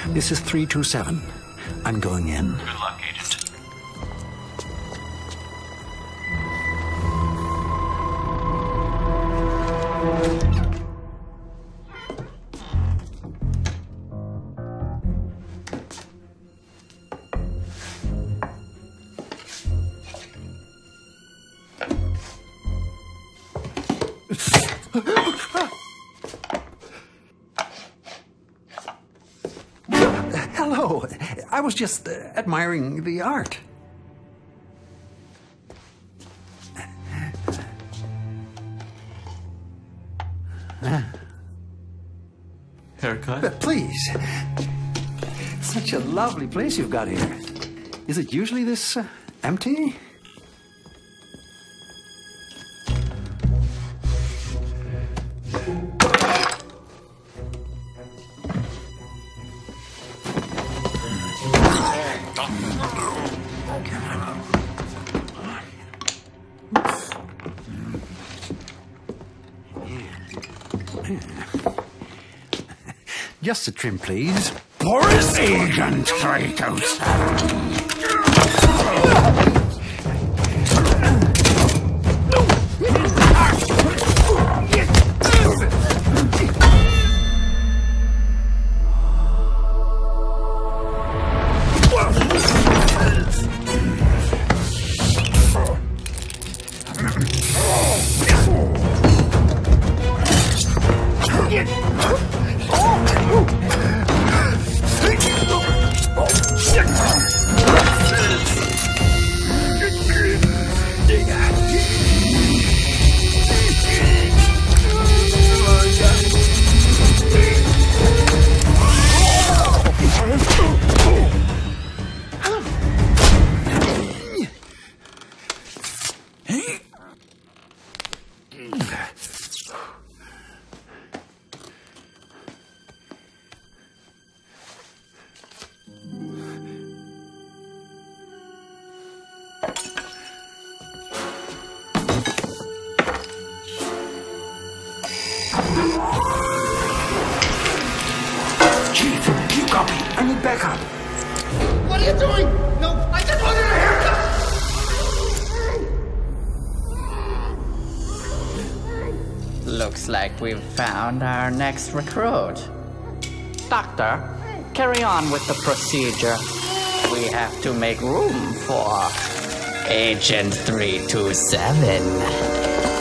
This is 327. I'm going in. Good luck, Agent. Hello. I was just admiring the art. Haircut? Please. Such a lovely place you've got here. Is it usually this empty? Just a trim, please. Boris Agent Kratos. Chief, you copy. I need backup. What are you doing? No, I just wanted a haircut! Looks like we've found our next recruit. Doctor, carry on with the procedure. We have to make room for Agent 327.